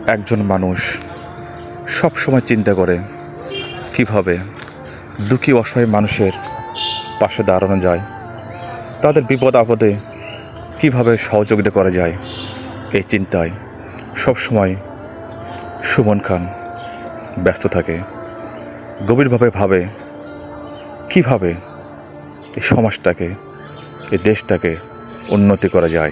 একজন মানুষ সব সময় চিন্তা করে কিভাবে দুঃখী অসহায় মানুষের পাশে দাঁড়ানো যায়, তাদের বিপদ আপদে কিভাবে সহযোগিতা করা যায়। এই চিন্তায় সবসময় সুমন খান ব্যস্ত থাকে, গভীরভাবে ভাবে কিভাবে এই সমাজটাকে, এই দেশটাকে উন্নতি করা যায়।